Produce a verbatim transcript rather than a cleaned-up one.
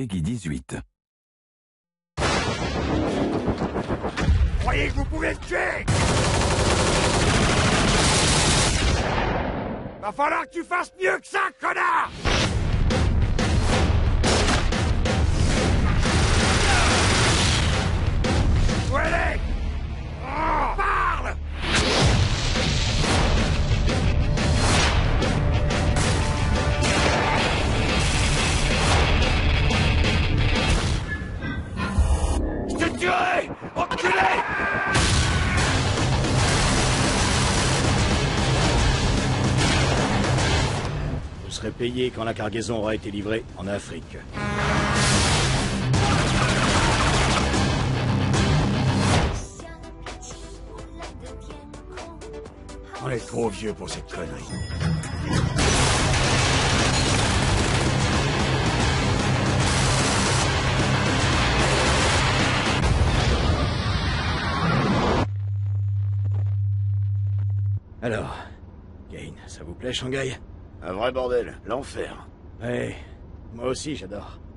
Peggy dix-huit. Croyez que vous pouvez me tuer? Va falloir que tu fasses mieux que ça, connard! Où elle est? Oh, parle! Je te tuerai! Enculé! Vous serez payé quand la cargaison aura été livrée en Afrique. On est trop vieux pour cette connerie. Alors, Kane, ça vous plaît, Shanghai? Un vrai bordel, l'enfer. Ouais, moi aussi j'adore.